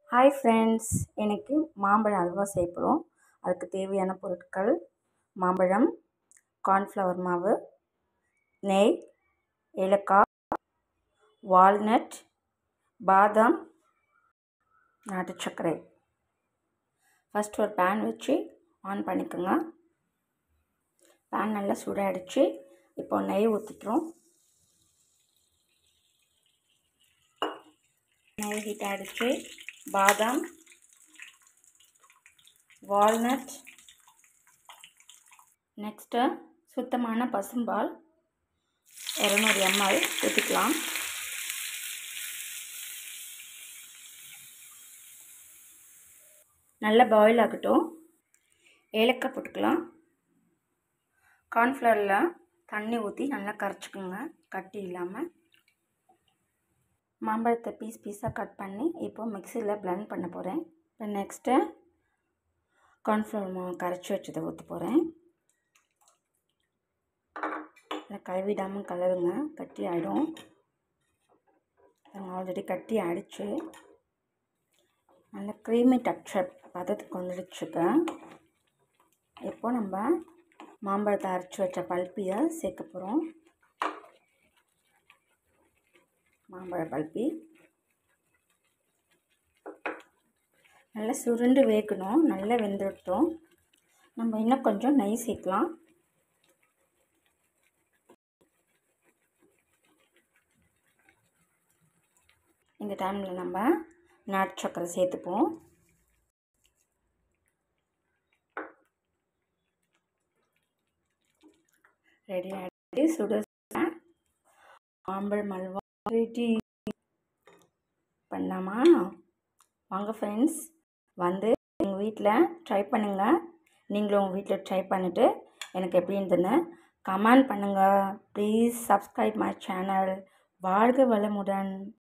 Hi friends, எனக்கு மாம்பழம் அல்வா செய்ய போகிறோம். அதுக்கு தேவையான பொருட்கள்: மாம்பழம், கார்ன்ஃப்ளவர் மாவு, நெய், ஏலக்காய், வால்நட், பாதாம், நாட்டு சர்க்கரை. ஃபஸ்ட் ஒரு பேன் வச்சு ஆன் பண்ணிக்கோங்க. பேன் நல்லா சூடாகிடுச்சு. இப்போ நெய் ஊற்றிக்கிறோம். நெய் ஹீட் ஆகிடுச்சு. பாதாம், வால்நட், நெக்ஸ்ட்டு சுத்தமான பசும்பால் 200 ml ஊற்றிக்கலாம். நல்லா பாயில் ஆகட்டும். ஏலக்காய் போட்டுக்கலாம். கார்ன்ஃப்ளவரில் தண்ணி ஊற்றி நல்லா கரைச்சிக்கோங்க, கட்டி இல்லாமல். மாம்பழத்தை பீஸாக கட் பண்ணி இப்போ மிக்சியில் பிளெண்ட் பண்ண போகிறேன். இப்போ நெக்ஸ்ட்டு கார்ன்ஃப்ளவர் மாவு கரைச்சி வச்சதை ஊற்ற போகிறேன். இல்லை கழுவிடாமல் கலருங்க, கட்டி ஆகிடும். ஆல்ரெடி கட்டி ஆகிடுச்சு. நல்ல க்ரீமி டெக்ஸ்சர் பதத்துக்கு வந்துடுச்சுக்க. இப்போ நம்ம மாம்பழத்தை அரைச்சி வச்ச பல்ப்பியை சேர்க்க போகிறோம். மாம்பழ பல்ப்பி நல்லா சுருண்டு வேகணும். நல்லா வெந்துட்டோம். நம்ம இன்னும் கொஞ்சம் நெய் சேர்க்கலாம். இந்த டைமில் நம்ம நாட்டு சர்க்கரை சேர்த்துப்போம். ரெடி ஆகிட்டு சுட மாம்பழம் அல்வா ரெடி பண்ணலாமா? வாங்க ஃப்ரெண்ட்ஸ், வந்து எங்கள் வீட்டில் ட்ரை பண்ணுங்கள். நீங்களும் உங்கள் வீட்டில் ட்ரை பண்ணிவிட்டு எனக்கு எப்படி இருந்ததுன்னு கமெண்ட் பண்ணுங்கள். Please subscribe my channel. வாழ்க வளமுடன்.